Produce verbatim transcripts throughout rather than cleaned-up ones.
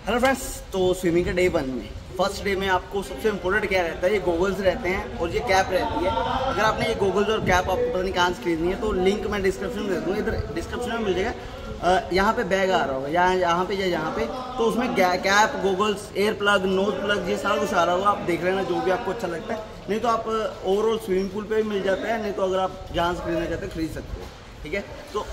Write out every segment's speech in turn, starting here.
Hello friends, तो swimming के day one में फर्स्ट डे में आपको सबसे इम्पोर्टेंट क्या रहता है, ये गोगल्स रहते हैं और ये कैप रहती है। अगर आपने ये गोगल्स और कैप आपको पता नहीं कहाँ से खरीदनी है तो लिंक मैं डिस्क्रिप्शन में दे दूँगा, इधर डिस्क्रिप्शन में मिल जाएगा। यहाँ पे बैग आ रहा होगा, यहाँ यहाँ पे या यहाँ पे, तो उसमें cap, goggles, ear plug, nose plug, ये सारा कुछ आ रहा होगा। आप देख लेना जो भी आपको अच्छा लगता है, नहीं तो आप ओवरऑल स्विमिंग पूल पे भी मिल जाता है, नहीं तो अगर आप जहाँ से खरीदना चाहते हैं खरीद सकते हो। ठीक है, तो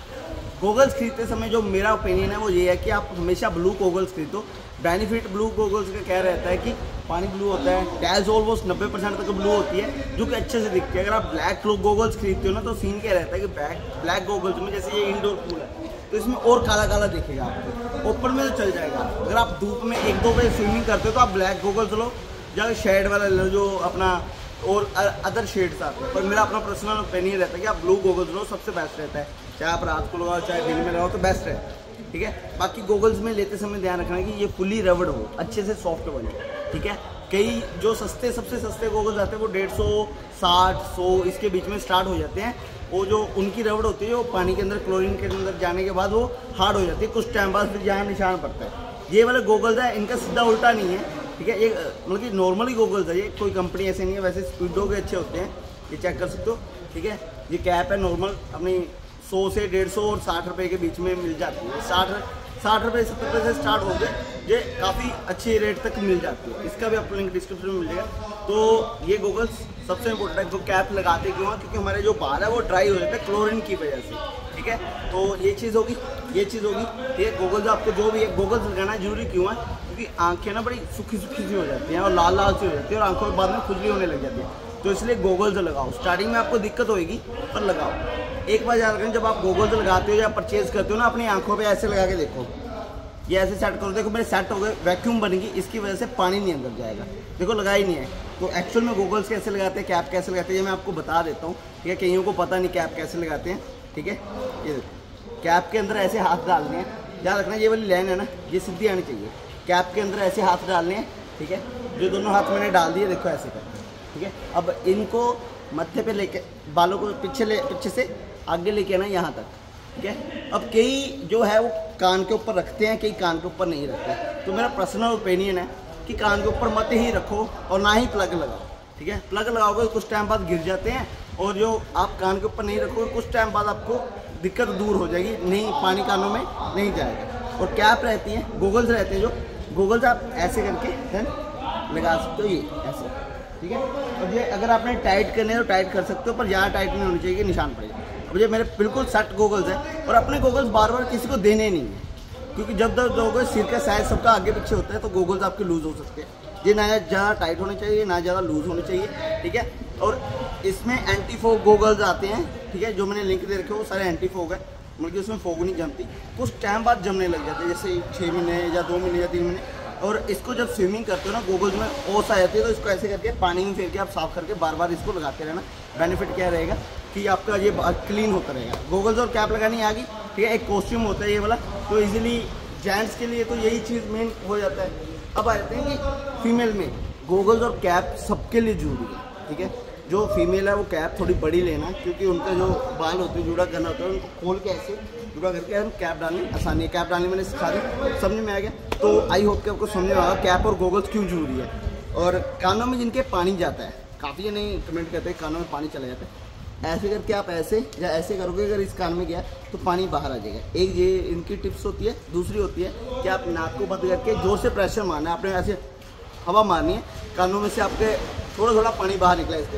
गोगल्स खरीदते समय जो मेरा ओपिनियन है वो ये है कि आप हमेशा ब्लू गोगल्स खरीदो। बेनिफिट ब्लू गोगल्स का क्या रहता है कि पानी ब्लू होता है, टैल्स ऑलमोस्ट नब्बे परसेंट तक ब्लू होती है जो कि अच्छे से दिखती है। अगर आप ब्लैक गोगल्स खरीदते हो ना तो सीन क्या रहता है कि ब्लैक ब्लैक गोगल्स में, जैसे ये इंडोर पूल है तो इसमें और काला काला दिखेगा आपको, ऊपर में तो चल जाएगा। अगर आप धूप में एक दो बजे स्विमिंग करते हो तो आप ब्लैक गोगल्स लो, या शेड वाला लो जो अपना और अदर शेड्स आते हैं। पर मेरा अपना पर्सनल ओपिनियन रहता है कि आप ब्लू गोगल्स लो, सबसे बेस्ट रहता है। चाहे आप रात को लगाओ चाहे दिन में लगाओ तो बेस्ट है। ठीक है, बाकी गोगल्स में लेते समय ध्यान रखना है कि ये फुली रबड़ हो, अच्छे से सॉफ्ट बने। ठीक है, कई जो सस्ते सबसे सस्ते गोगल्स आते हैं वो डेढ़ सौ साठ सौ इसके बीच में स्टार्ट हो जाते हैं। वो जो उनकी रबड़ होती है वो पानी के अंदर क्लोरीन के अंदर जाने के बाद वो हार्ड हो जाती है, कुछ टाइम बाद फिर यहाँ निशान पड़ता है। ये वाले गोगल्स है इनका सीधा उल्टा नहीं है। ठीक है, ये मतलब कि नॉर्मली गोगल्स है, ये कोई कंपनी ऐसे नहीं है। वैसे स्पीडो के अच्छे होते हैं, ये चेक कर सकते हो। ठीक है, ये कैप है नॉर्मल अपनी सौ से डेढ़ सौ और साठ रुपये के बीच में मिल जाती है। साठ साठ रुपये सत्तर रुपये से स्टार्ट हो गए, ये काफ़ी अच्छे रेट तक मिल जाती है। इसका भी आपको लिंक डिस्क्रिप्शन में मिल जाएगा। तो ये गोगल्स सबसे इम्पोर्टेंट है। जो कैप लगाते क्यों है, क्योंकि हमारे जो बाल है वो ड्राई हो जाते हैं क्लोरीन की वजह से। ठीक है, तो ये चीज़ होगी, ये चीज़ होगी। ठीक है, गोगल्स आपको जो भी है गोगल्स लगाना जरूरी क्यों है, क्योंकि आंखें ना बड़ी सूखी सूखी सी हो जाती हैं और लाल लाल सी हो जाती है और आंखों के बाद में खुजली होने लग जाती है। तो इसलिए गोगल्स लगाओ। स्टार्टिंग में आपको दिक्कत होगी पर लगाओ। एक बार याद रखें, जब आप गोगल्स लगाते हो या परचेज करते हो ना, अपनी आंखों पे ऐसे लगा के देखो, ये ऐसे सेट करो। देखो मेरे सेट हो गए, वैक्यूम बनेगी, इसकी वजह से पानी नहीं अंदर जाएगा। देखो लगा ही नहीं है। तो एक्चुअल में गोगल्स कैसे लगाते हैं, कैप कैसे लगाते हैं, ये मैं आपको बता देता हूँ। ठीक है, कईयों को पता नहीं कैप कैसे लगाते हैं। ठीक है, ये देखो कैप के अंदर ऐसे हाथ डालने हैं। याद रखना ये वाली लाइन है ना, ये सीधी आनी चाहिए। कैप के अंदर ऐसे हाथ डालने हैं। ठीक है, जो दोनों हाथ मैंने डाल दिए, देखो ऐसे करके। ठीक है, अब इनको मत्थे पे लेके, बालों को पीछे ले, पीछे से आगे लेके आना यहाँ तक। ठीक है, अब कई जो है वो कान के ऊपर रखते हैं, कई कान के ऊपर नहीं रखते। तो मेरा पर्सनल ओपिनियन है कि कान के ऊपर मत ही रखो और ना ही प्लग लगाओ। ठीक है, प्लग लगाओगे कुछ टाइम बाद गिर जाते हैं, और जो आप कान के ऊपर नहीं रखोगे कुछ टाइम बाद आपको दिक्कत दूर हो जाएगी, नहीं पानी कानों में नहीं जाएगा। और कैप रहती है, गोगल्स रहते हैं, जो गोगल्स आप ऐसे करके देन लगा सकते हो, ये ऐसे। ठीक है, अब ये अगर आपने टाइट करने तो टाइट कर सकते हो, पर ज़्यादा टाइट नहीं होनी चाहिए कि निशान पड़ेगा। अब ये मेरे बिल्कुल सेट गोगल्स है, और अपने गोगल्स बार बार किसी को देने नहीं है, क्योंकि जब दर्द होगा सिर का साइज सबका आगे पीछे होता है तो गोगल्स आपके लूज़ हो सकते हैं। ये ना ज़्यादा टाइट होने चाहिए ना ज़्यादा लूज़ होनी चाहिए। ठीक है, और इसमें एंटी फोग गोगल्स आते हैं। ठीक है, जो मैंने लिंक दे रखे वो सारे एंटी फोग है, मतलब कि उसमें फोग नहीं जमती, कुछ टाइम बाद जमने लग जाते हैं, जैसे छः महीने या दो महीने या तीन महीने। और इसको जब स्विमिंग करते हो ना, गोगल्स में ओस आ जाती है, तो इसको ऐसे करके पानी में फेर के आप साफ करके बार बार इसको लगाते रहना। बेनिफिट क्या रहेगा कि आपका ये क्लीन होता रहेगा। गोगल्स और कैप लगानी आ गई। ठीक है, एक कॉस्ट्यूम होता है ये वाला, तो इजीली जेंट्स के लिए तो यही चीज़ मेन हो जाता है। अब आ जाते हैं कि फीमेल में गोगल्स और कैप सबके लिए जरूरी है। ठीक है, जो फीमेल है वो कैप थोड़ी बड़ी लेना, क्योंकि उनका जो बाल होते हैं जुड़ा करना होता है, उनको खोल के ऐसे जुड़ा करके हम कैप डालने आसानी है। कैप डालने मैंने सिखा दी, समझ में आ गया। तो आई होप कि आपको समझ में आएगा कैप और गोगल्स क्यों जरूरी है। और कानों में जिनके पानी जाता है, काफ़ी नहीं कमेंट करते हैं कानों में पानी चला जाता है, ऐसे करके आप ऐसे या ऐसे करोगे, अगर इस कान में गया तो पानी बाहर आ जाएगा। एक ये इनकी टिप्स होती है। दूसरी होती है कि आप नाक को बंद करके जोर से प्रेशर मारना है, आपने ऐसे हवा मारनी है, कानों में से आपके थोड़ा थोड़ा पानी बाहर निकला इस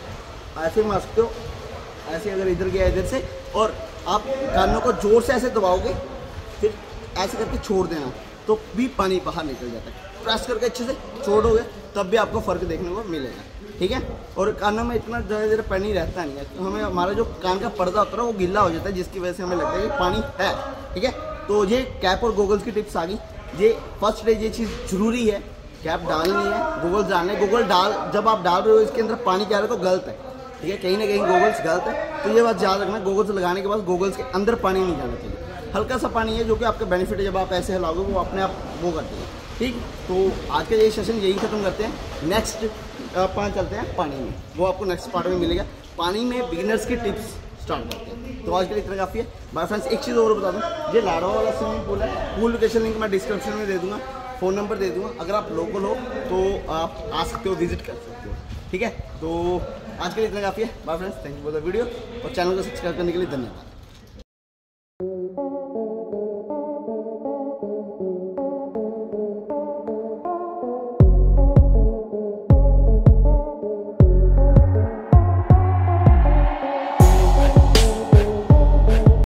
तरह ऐसे मार सकते हो। ऐसे अगर इधर गया इधर से, और आप कानों को जोर से ऐसे दबाओगे, फिर ऐसे करके छोड़ देना तो भी पानी बाहर निकल जाता है। प्रेस करके अच्छे से छोड़ोगे तब भी आपको फ़र्क देखने को मिलेगा। ठीक है, और कानों में इतना ज़्यादा देर पानी रहता नहीं है, तो हमें हमारा जो कान का पर्दा होता है वो गीला हो जाता है, जिसकी वजह से हमें लगता है कि पानी है। ठीक है, तो ये कैप और गोगल्स की टिप्स आ गई। ये फर्स्ट डे ये चीज़ ज़रूरी है, कैप डालनी है, गोगल्स डालने। गोगल डाल जब आप डाल रहे हो इसके अंदर पानी क्या रहा है तो गलत है। ठीक है, कहीं ना कहीं गोगल्स गलत है, तो ये बात याद रखना। गोगल्स लगाने के बाद गोगल्स के अंदर पानी नहीं जाना चाहिए, हल्का सा पानी है जो कि आपका बेनिफिट है। जब आप ऐसे हिलाओगे वो अपने आप वो करते हैं। ठीक, तो आज का ये सेशन यही खत्म करते हैं। नेक्स्ट पाँच चलते हैं पानी में, वो आपको नेक्स्ट पार्ट में मिलेगा। पानी में बिगिनर्स की टिप्स स्टार्ट करते हैं। तो आज के लिए इतना काफ़ी है। बाय फ्रेंड्स, एक चीज़ और बता दूँ, ये लाडवा वाला स्विमिंग पूल है, पूल लोकेशन लिंक मैं डिस्क्रिप्शन में दे दूँगा, फ़ोन नंबर दे दूँगा। अगर आप लोकल हो तो आप आ सकते हो, विजिट कर सकते हो, ठीक है। तो आज के लिए इतना काफ़ी है। Bye friends, thank you for the video और चैनल को सब्सक्राइब करने के लिए धन्यवाद।